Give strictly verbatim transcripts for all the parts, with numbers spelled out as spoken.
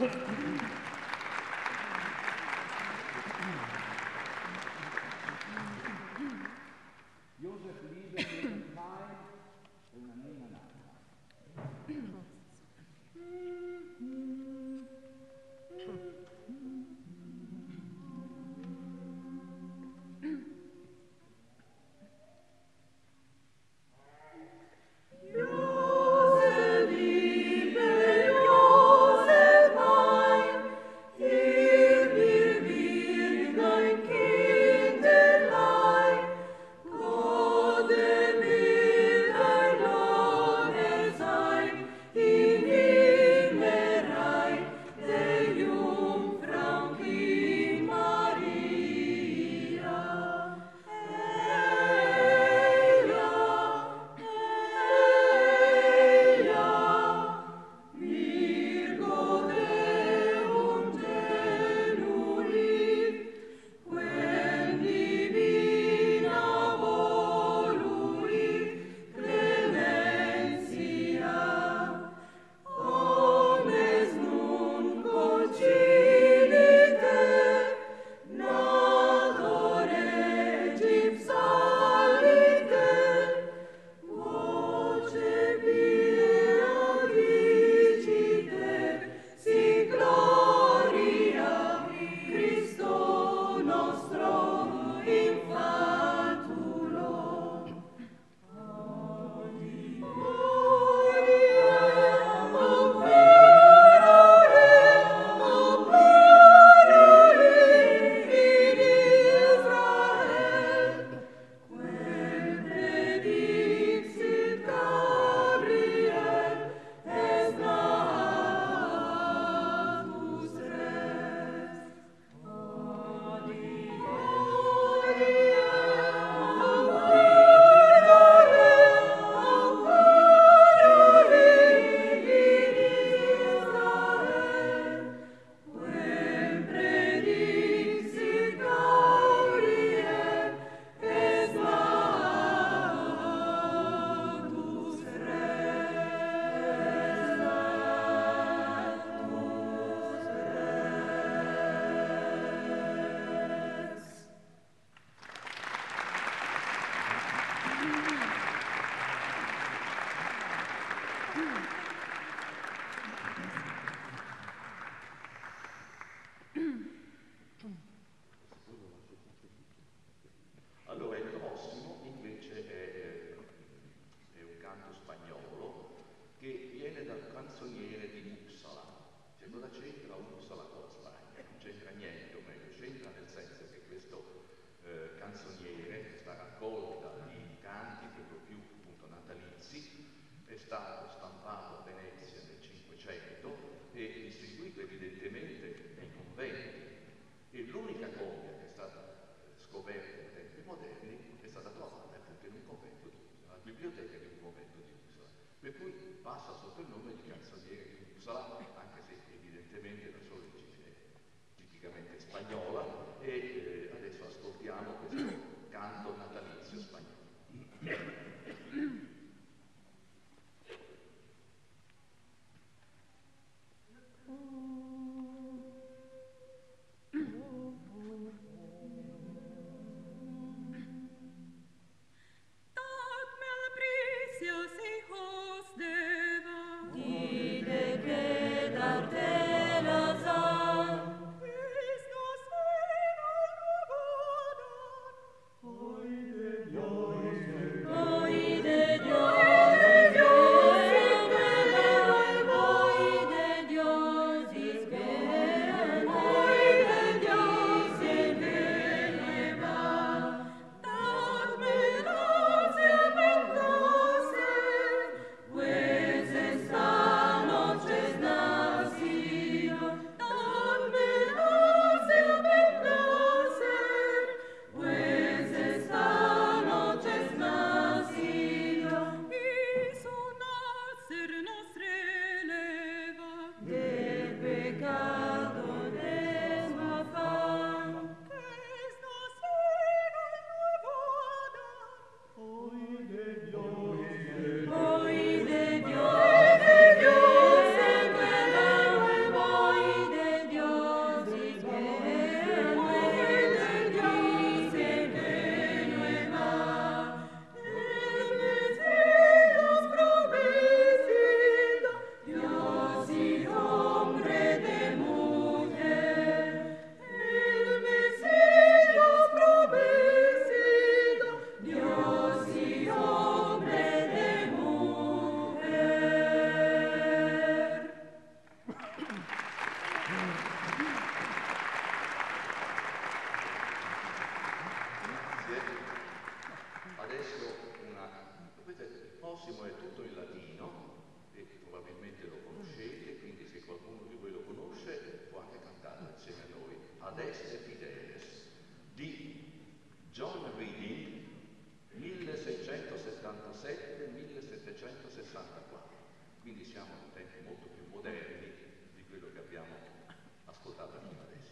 Josef Liebe, Josef Mai e una Nina Nanna. Allora, il prossimo invece è, è un canto spagnolo che viene dal canzoniere di Uppsala. Cioè, cosa c'entra Uppsala con la Spagna? Non c'entra niente, o meglio, c'entra nel senso che questo eh, canzoniere, questa raccolta di canti per lo più appunto natalizi, è stato stampato a Venezia nel Cinquecento e distribuito evidentemente nei conventi. E l'unica copia che è stata scoperta in tempi moderni è stata trovata appunto in un convento di Uppsala, la biblioteca di un convento di Uppsala, per cui passa sotto il nome di canzoniere di Uppsala, anche se evidentemente la sua origine è tipicamente spagnola, e eh, adesso ascoltiamo questo canto natalizio spagnolo. Dide que darte la sal, questa qua. Quindi siamo in tempi molto più moderni di quello che abbiamo ascoltato fino adesso.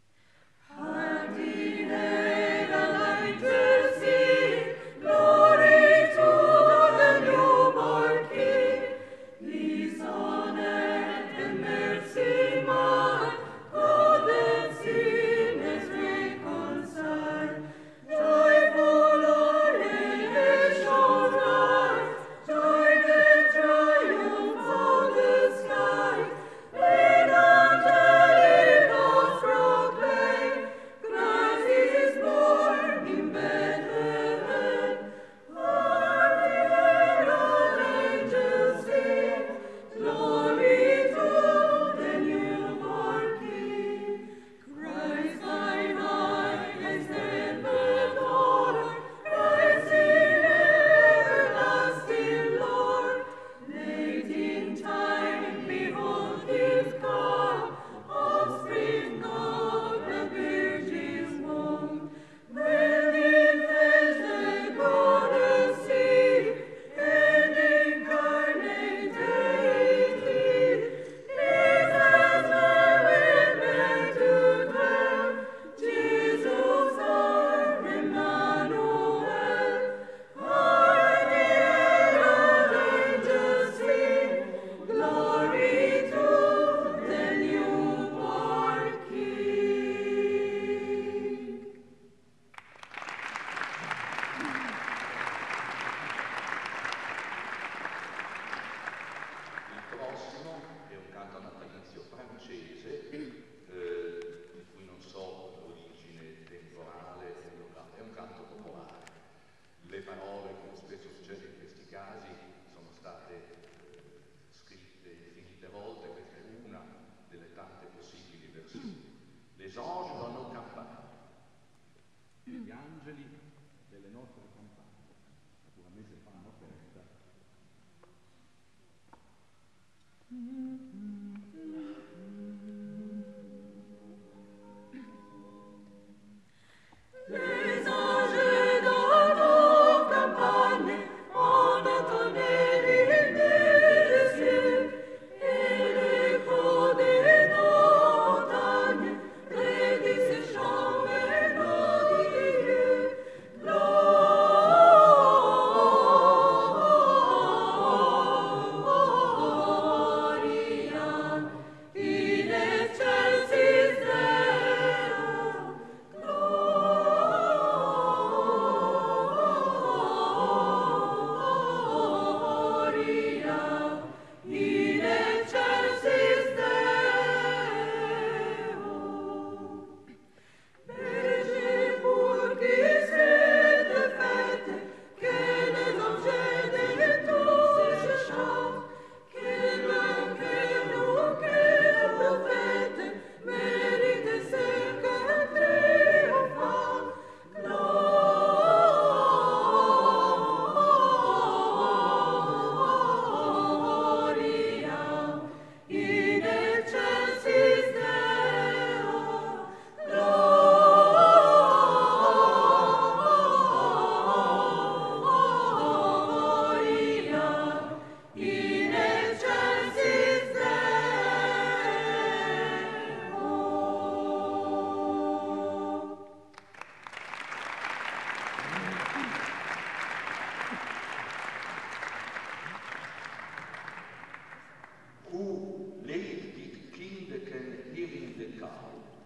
Glory mese fanno festa. Les anges dans nos campagnes ont entonné l'hymne des cieux, et l'écho des montagnes prédit ces chants mélodieux. Gloria in excelsis Deo. Gloria in excelsis Deo. Berger pour qui cette fête, que les objets de tous se chantent, que le cœur nous, que le prophète mérite ce cœur triomphant. Gloria in excelsis Deo. Gloria in excelsis Deo. Who laid did Kindeken hearing the cow?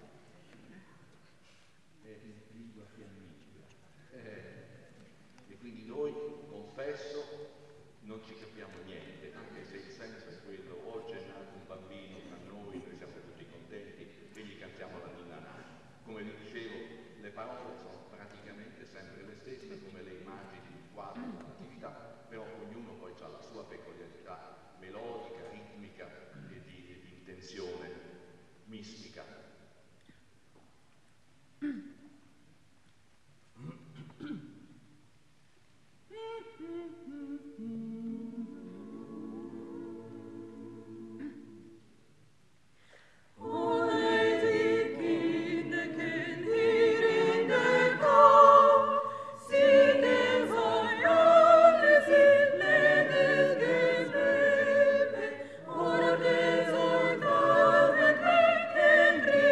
È in lingua fiamminga. Eh, e quindi noi, confesso, non ci capiamo niente, anche se il senso è quello: oggi è nato un bambino tra noi, noi siamo tutti contenti e gli cantiamo la ninna nanna. Come vi dicevo, le parole sono praticamente sempre le stesse, come le immagini, il quadro, la natività, però ognuno poi ha la sua peculiarità melodica, ritmica e di, e di intenzione mistica. Ora des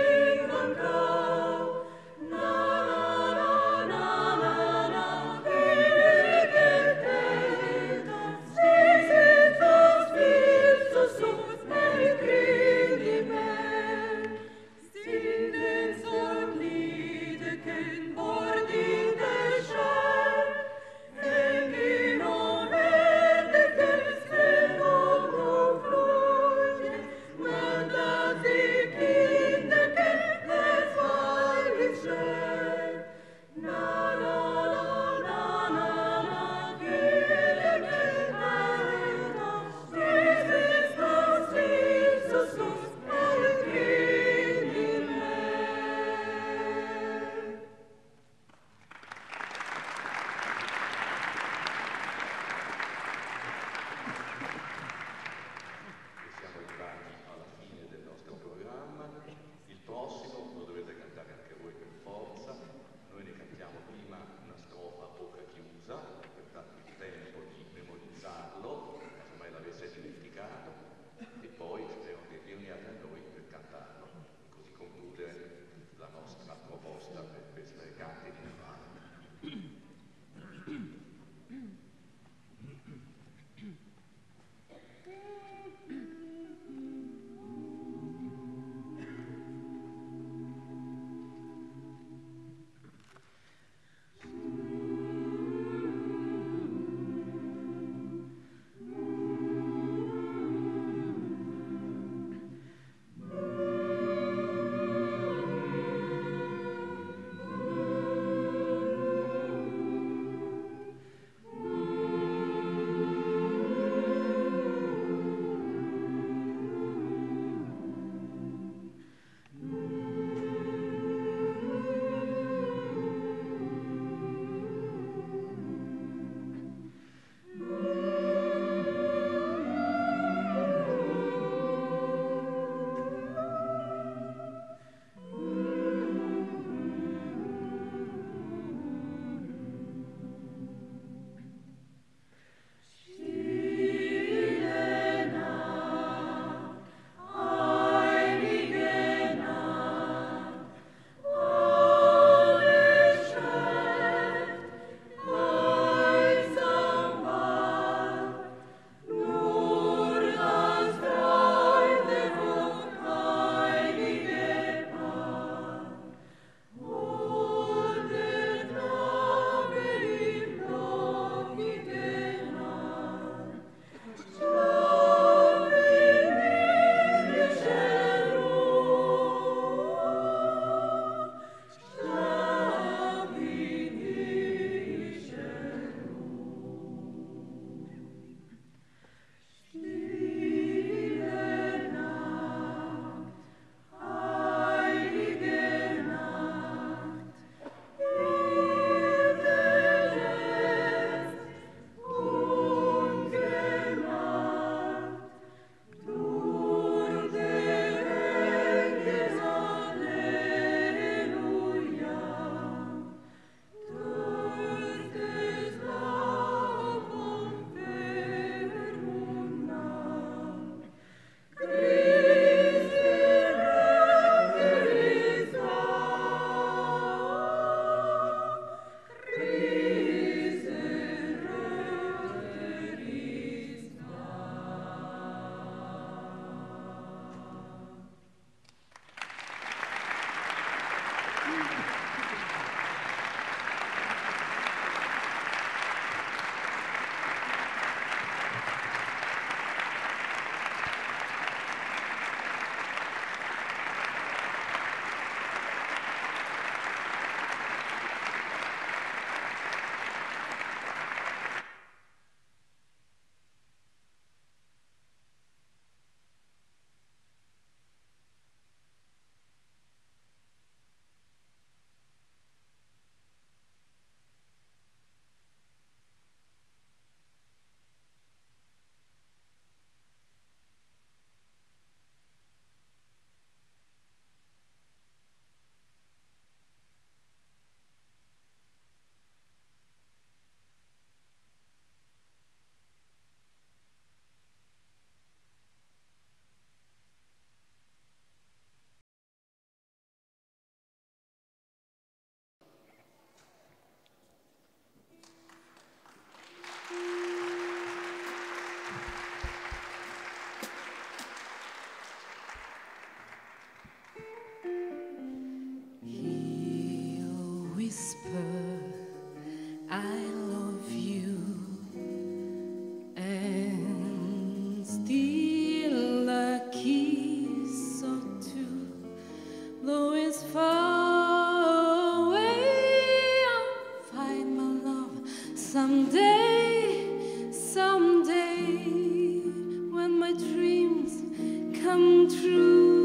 Someday, someday, when my dreams come true,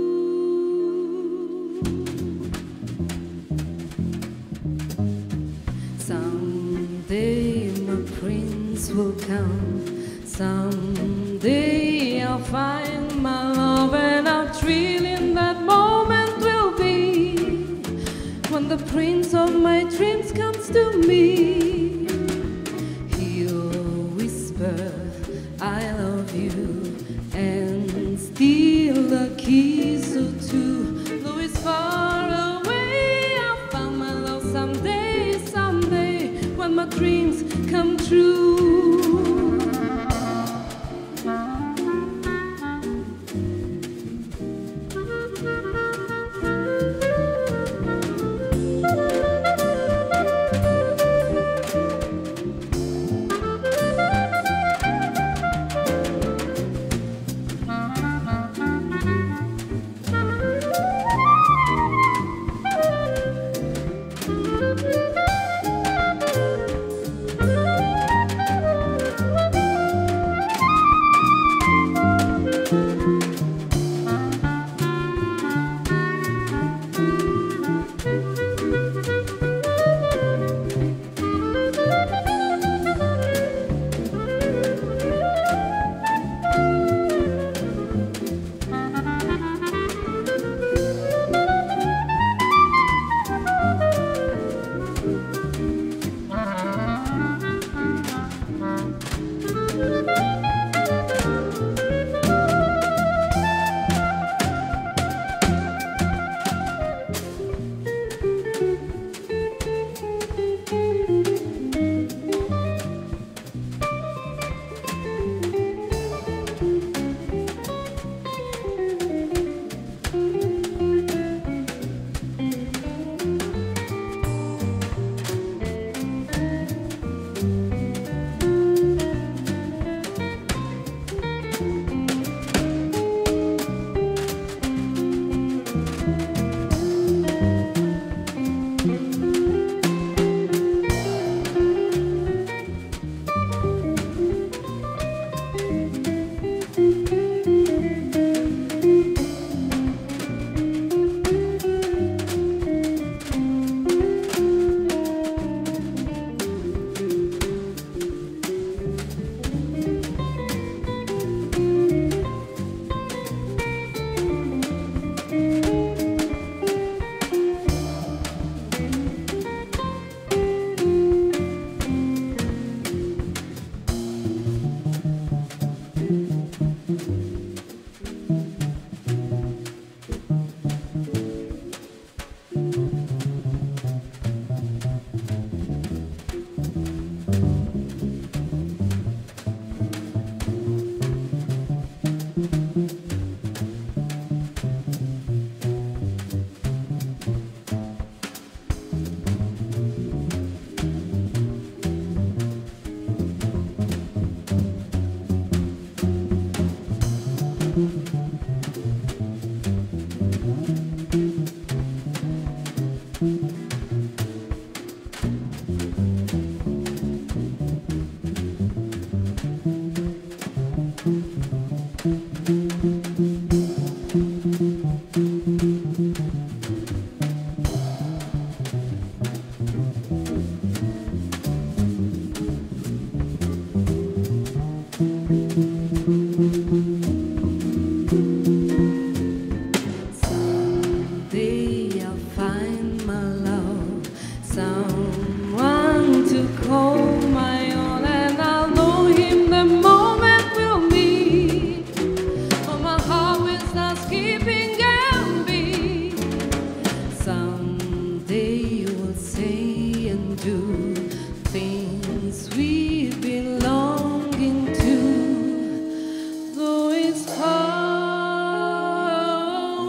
someday my prince will come, someday I'll find my love, and how thrilling that moment will be when the prince of my dreams comes to me. I love you, and steal the keys to, though it's far away, I'll find my love someday, someday, when my dreams come true. someday we'll say and do things we've been longing to, though it's far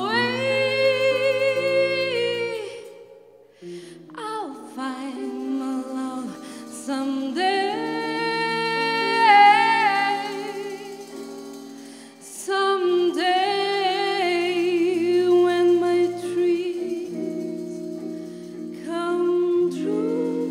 away. I'll find my love someday. Someday when my dreams come true.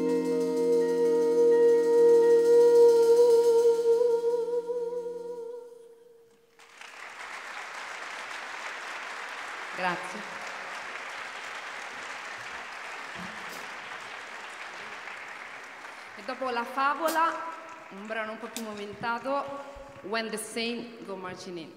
Grazie. E dopo la favola, un brano un po' più movimentato, When the Saints Go Marching In.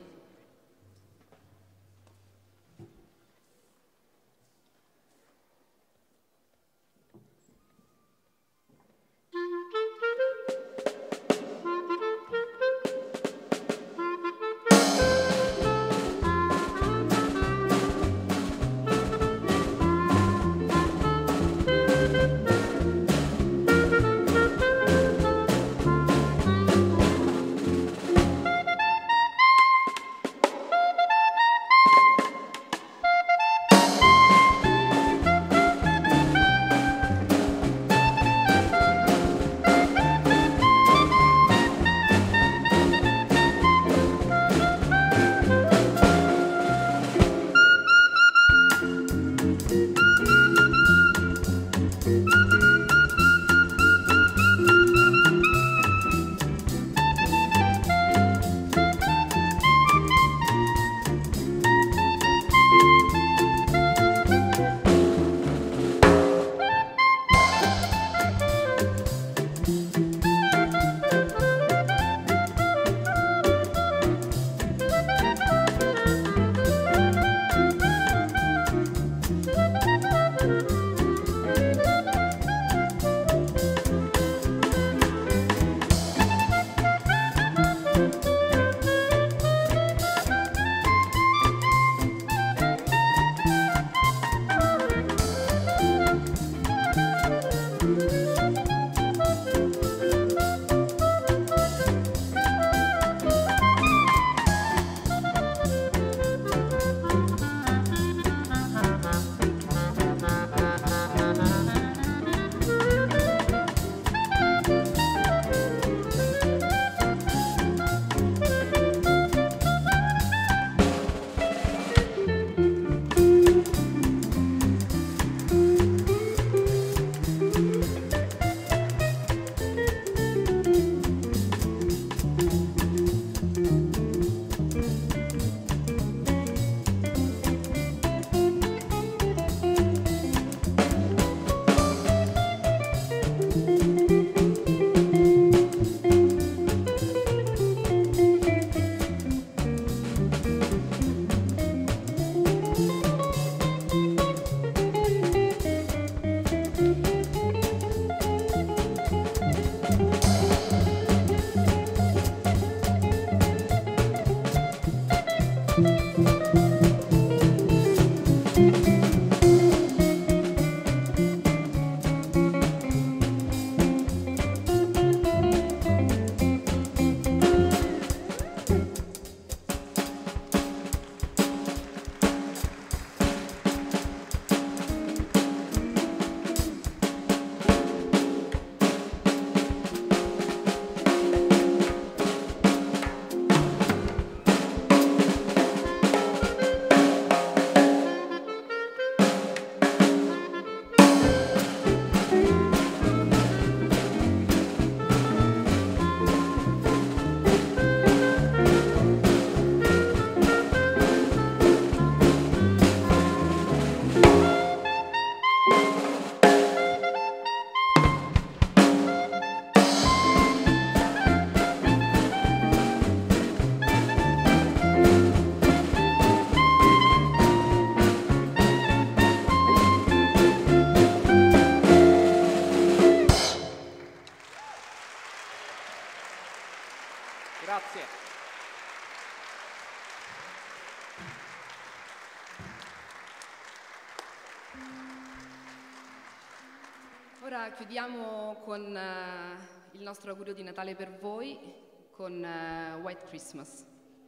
Ora chiudiamo con uh, il nostro augurio di Natale per voi, con uh, White Christmas.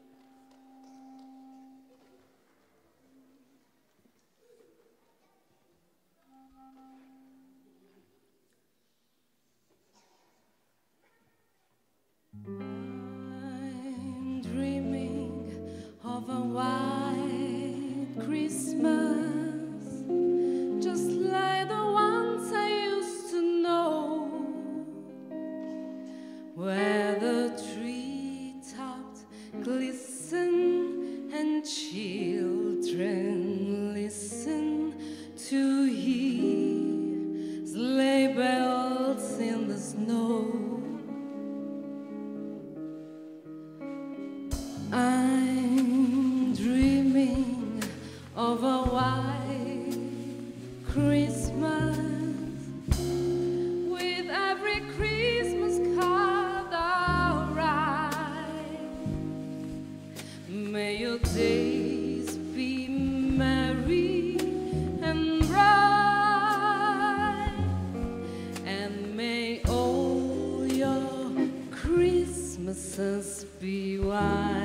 I'm dreaming of a white Christmas, just like the ones I used to know, where the treetops glisten and children listen to hear sleigh bells in the snow. I'm dreaming of a white Christmas, with every Christmas card I write. May your days be merry and bright, and may all your Christmases be white.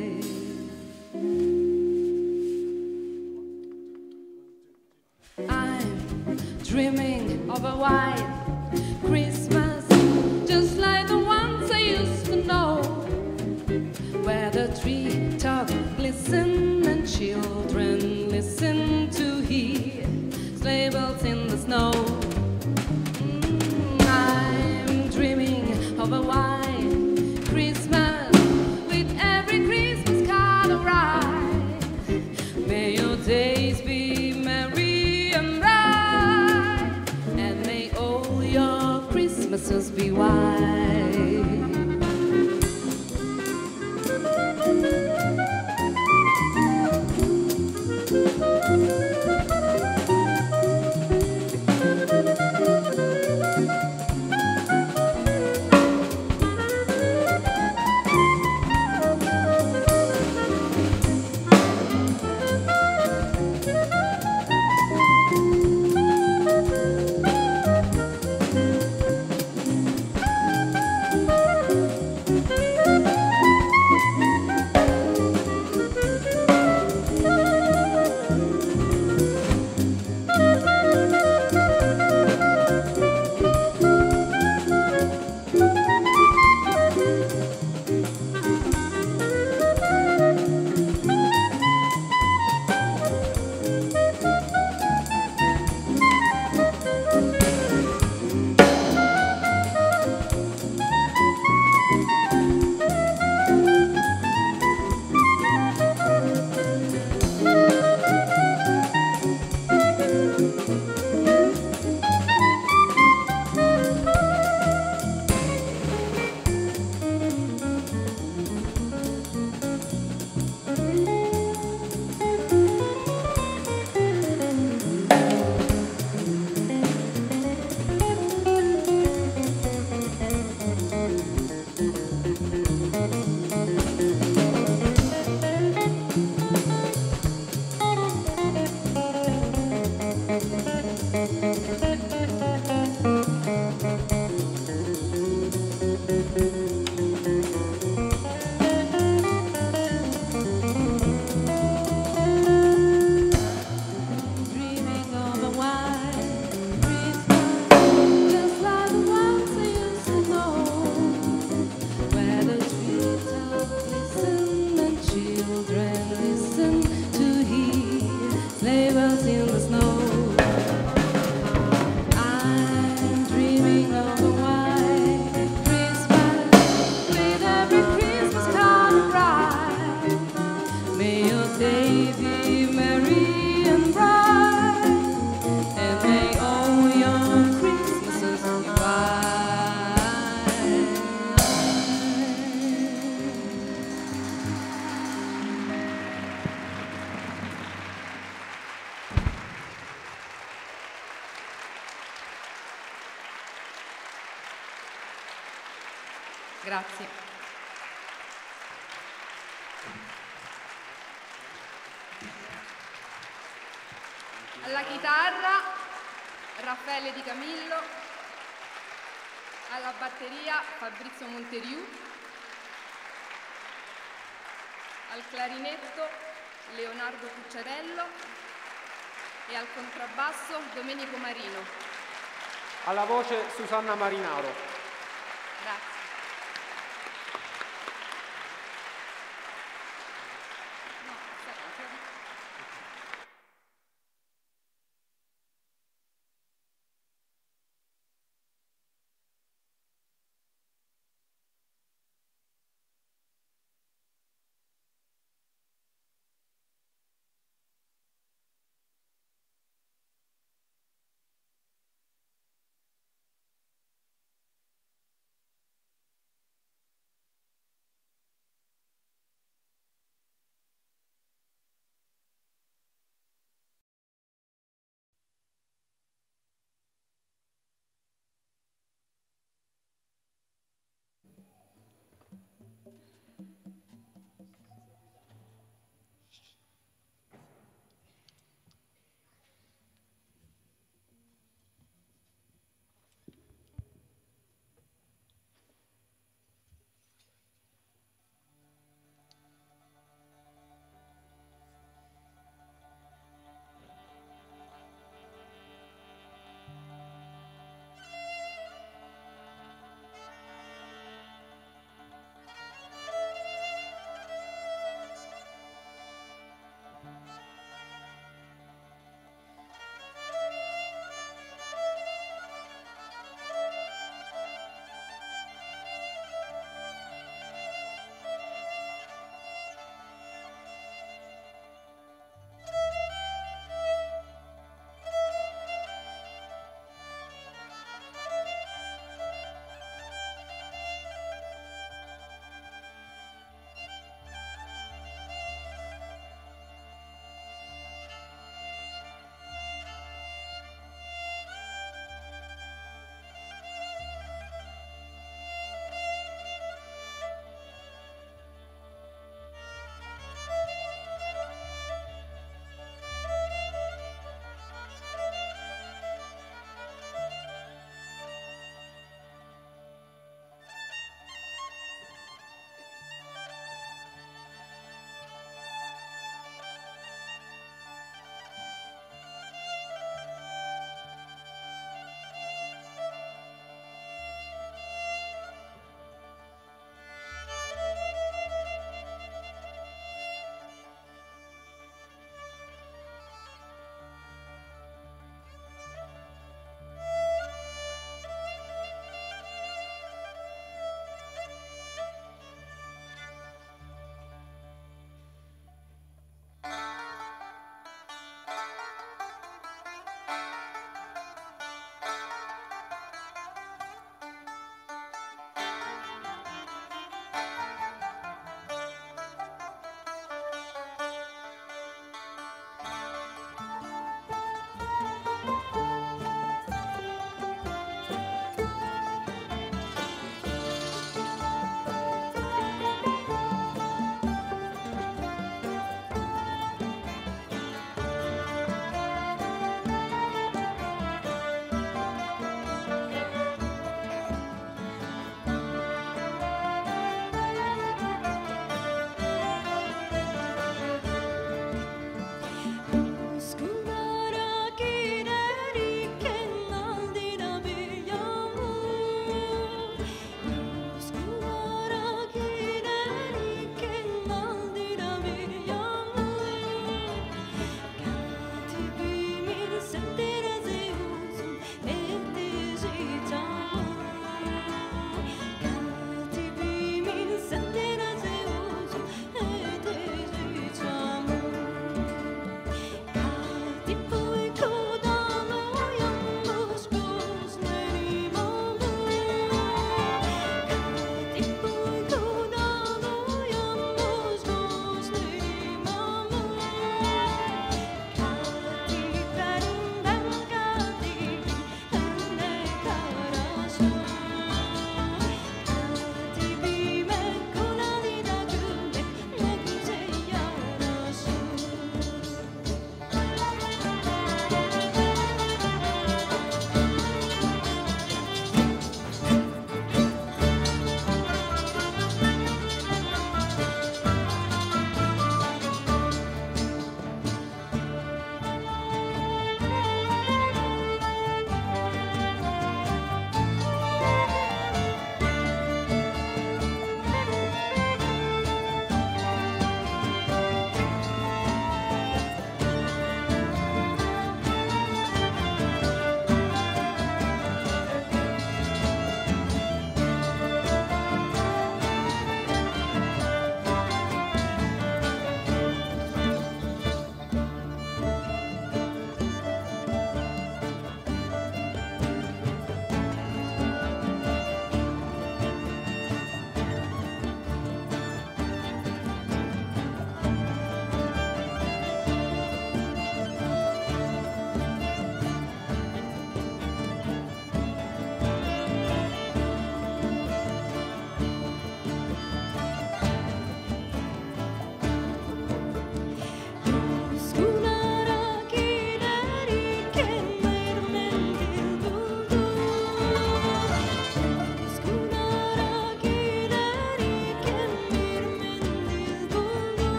I'm dreaming of a white Christmas, just like the ones I used to know, where the treetops glisten and children listen to hear sleigh bells in the snow. Mm, I'm dreaming of a white Christmas, with every Christmas card I write. May your days be merry and bright, and may all your Christmases be white. Grazie. Alla chitarra Raffaele Di Camillo, alla batteria Fabrizio Monteriù, al clarinetto Leonardo Cucciarello e al contrabbasso Domenico Marino. Alla voce Susanna Marinaro. Grazie.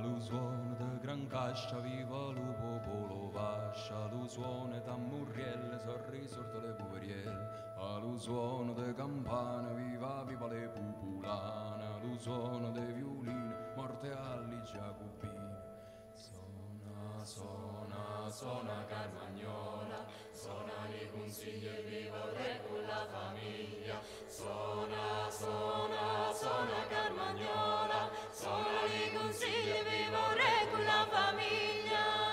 Allo suono de gran cascia viva lo popolo vascia, allo suono da murrielle sorriso delle puverielle, allo suono de campana viva viva le popolane, allo suono de violini morte alle giacobine. Sona, sona, sona Carmagnola, sona i consigli e viva il re con la famiglia. Sona, sona, sona Carmagnola, sona i consigli e viva il re con la famiglia.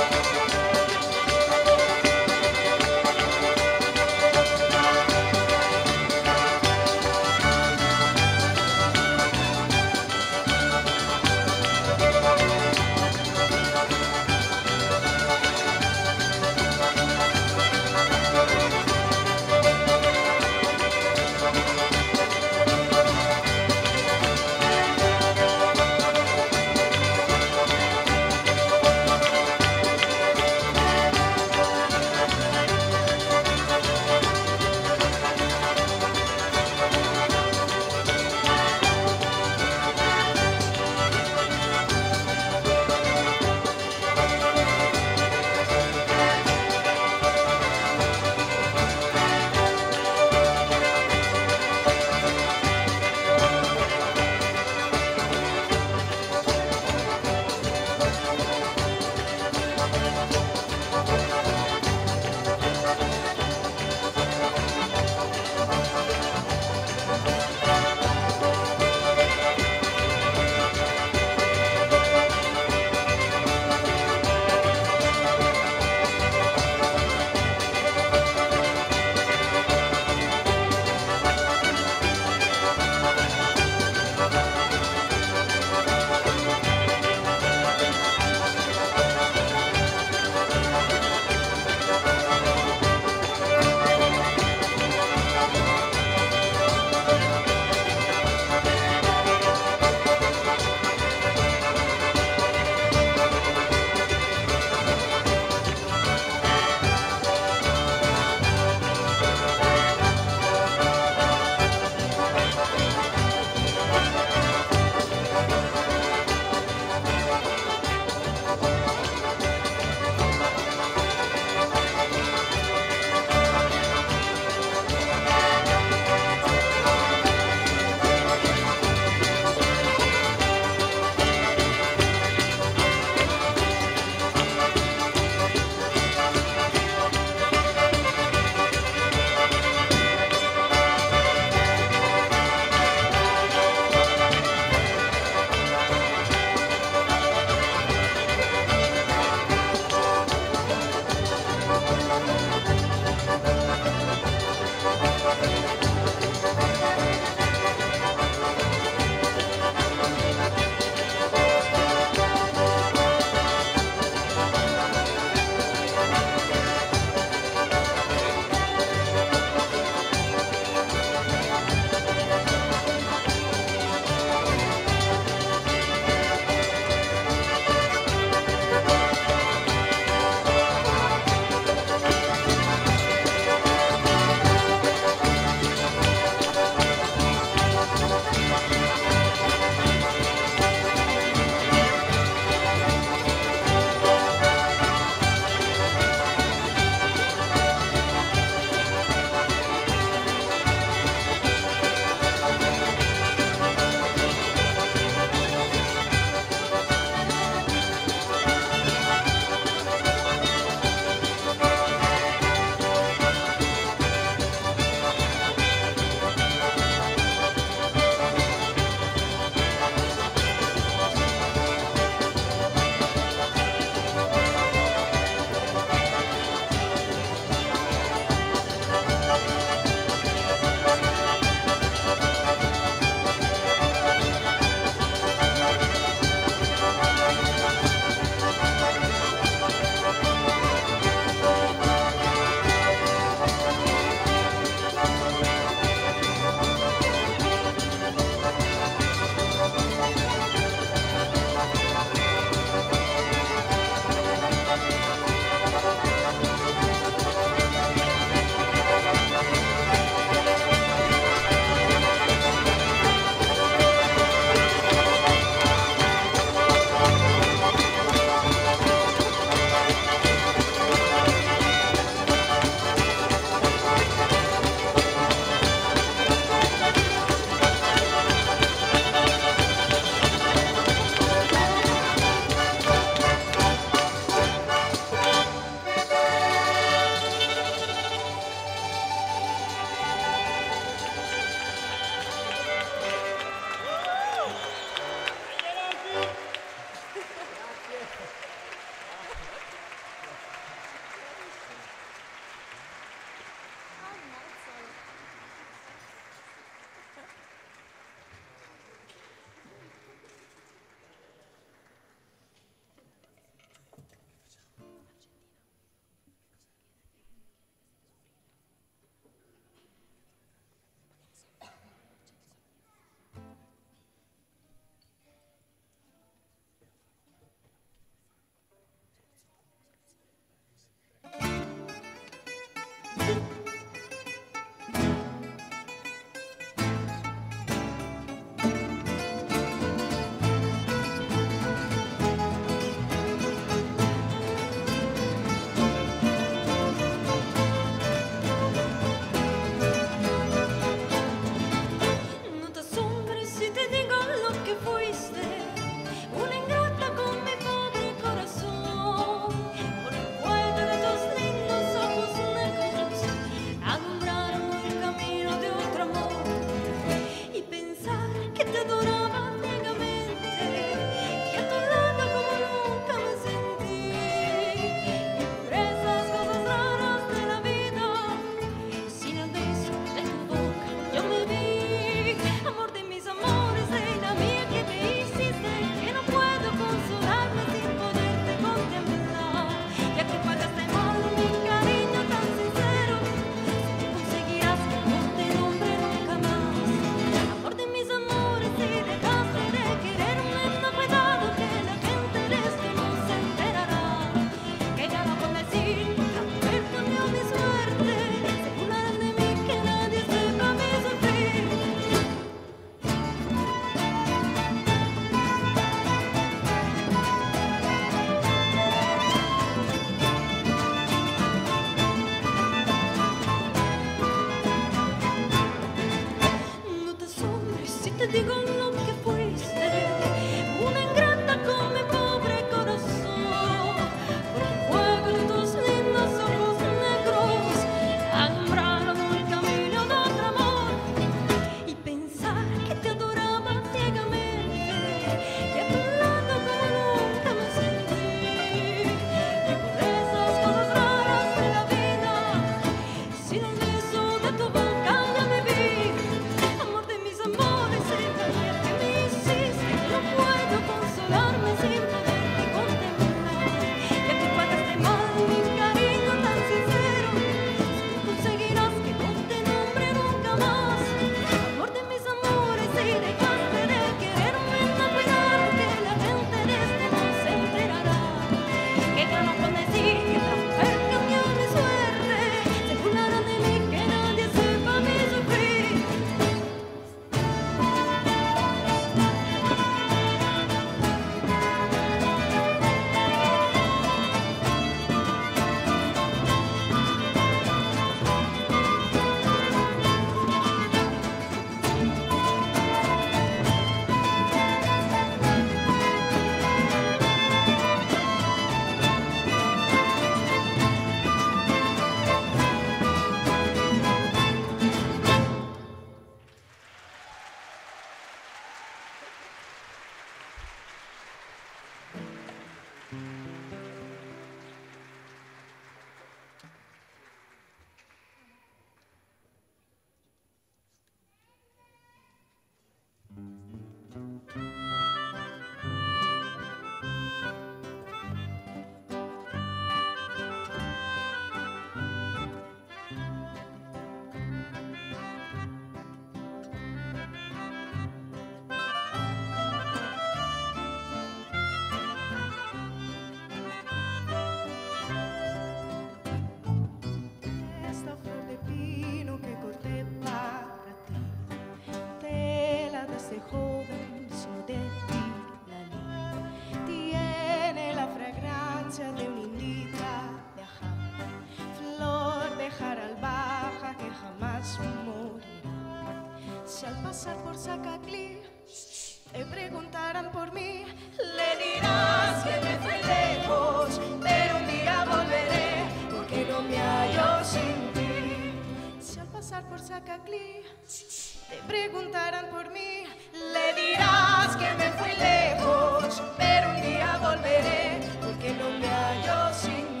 por Sacaclí, te preguntarán por mí, le dirás que me fui lejos, pero un día volveré, porque no me hallo sin ti. Si al pasar por Sacaclí, te preguntarán por mí, le dirás que me fui lejos, pero un día volveré, porque no me hallo sin ti.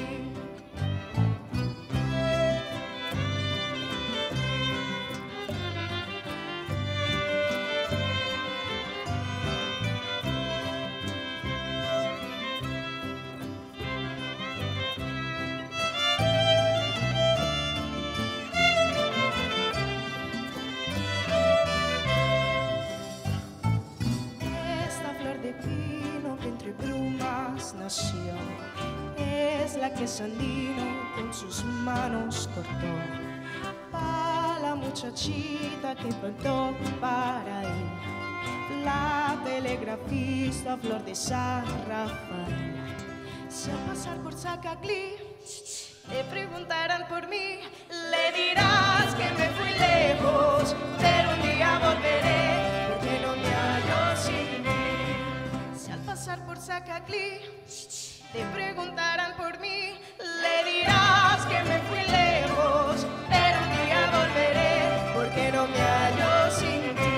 Nació, es la que Sandino con sus manos cortó, para la muchachita que faltó para él, la telegrafista Flor de San Rafael. Si al pasar por Sacaclí, te preguntarán por mí, le dirás que me fui lejos, pero un día volveré, porque no me hallo sin ti. Si al pasar por Sacaclí, te preguntarán por mí, le dirás que me fui lejos, pero un día volveré, porque no me hallo sin ti.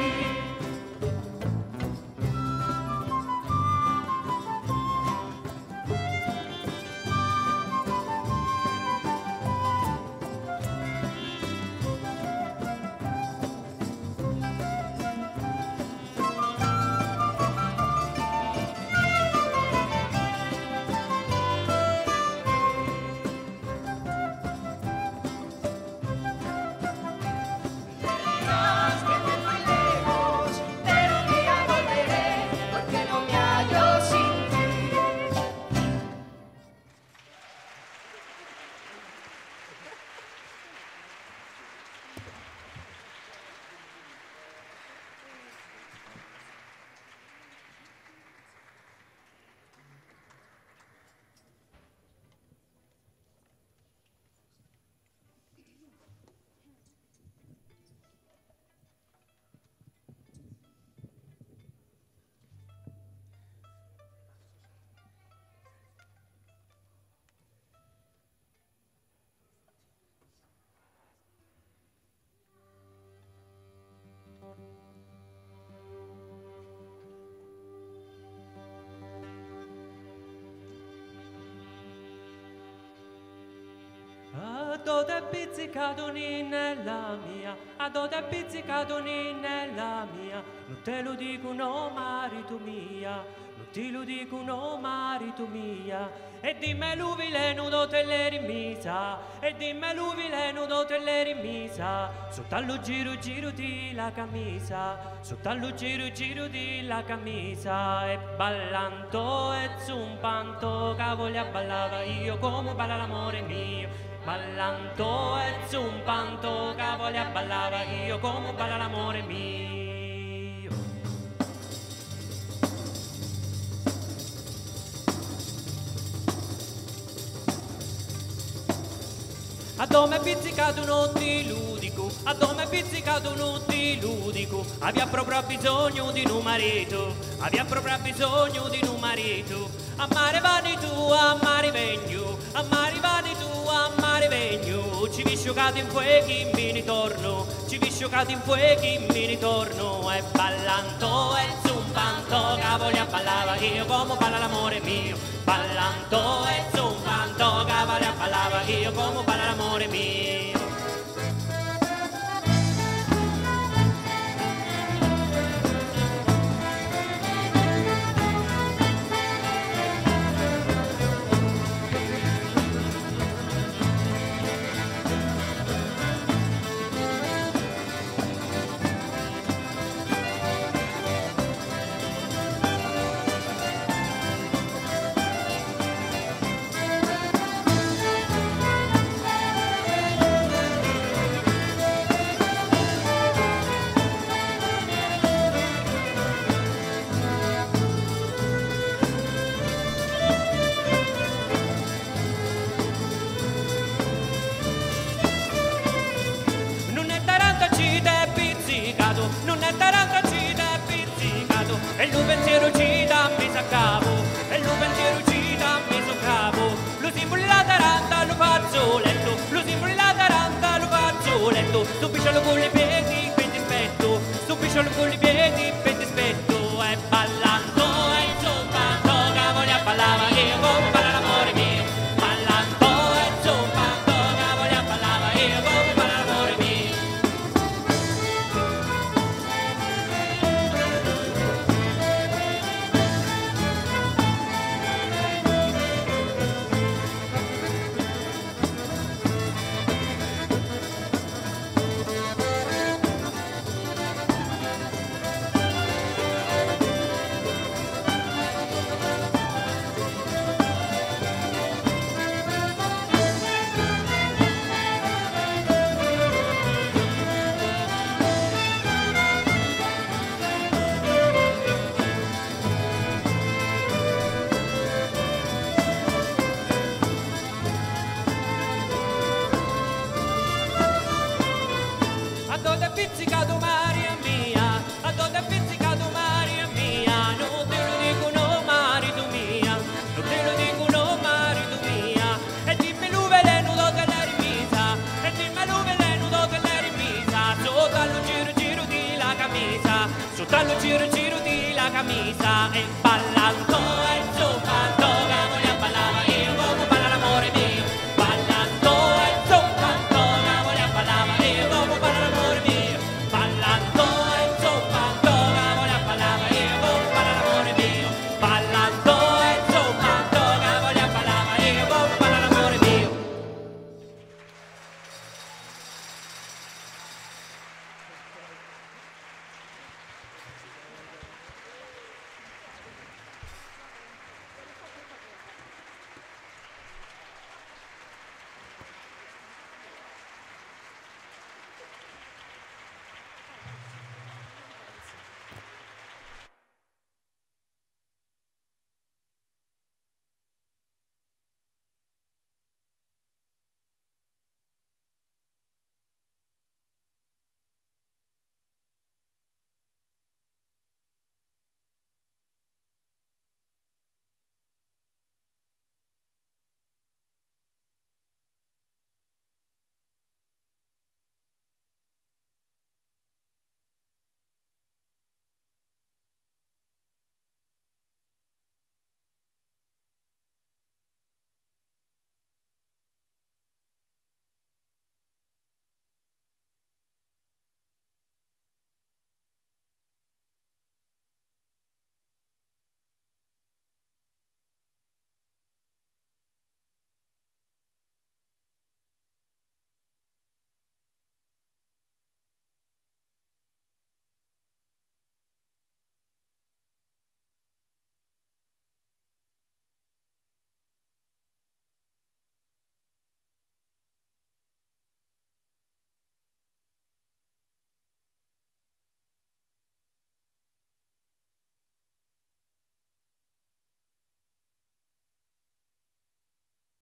A dove è pizzicato nella mia, a dove è pizzicato nella mia, non te lo dico no marito mia, non te lo dico no marito mia, e dimmi lui nudo te le rimisa, e dimmi lui nudo te le rimisa, sotto allo giro giro di la camisa, sotto allo giro giro di la camisa, e ballando e zumpando, cavoli a ballava io come balla l'amore mio. Ballando e zumpando, cavoli a ballava io come balla l'amore mio. A dove è pizzicato un di ludico, a dove è pizzicato un di ludico, aveva proprio bisogno di un marito, aveva proprio bisogno di un marito. A mare vani tu, a mare vegno, a mare vani tu, a mare vegno, ci vi sciocate in fuochi, mi ritorno, ci vi sciocate in fuochi, mi ritorno, e ballando e zumpando, cavoli a ballava io come balla l'amore mio, ballando e zumpando, cavoli a ballava io come balla l'amore mio. stupisciolo con i piedi, per dispetto, stupisciolo con i piedi, per dispetto, e ballando, e zombando, che voglia ballava io con l'amore mio, ballando, e zombando, che voglia ballava io con l'amore mio. A dove è pizzicato Maria mia, a dove è pizzicato Maria mia, non te lo dico no marito mia, non te lo dico no marito mia, e dimmi lui veleno dove l'hai rimisa, e dimmi lui veleno dove l'hai rimisa, sotto allo giro giro di la camisa, sotto allo giro giro di la camisa, e ballando.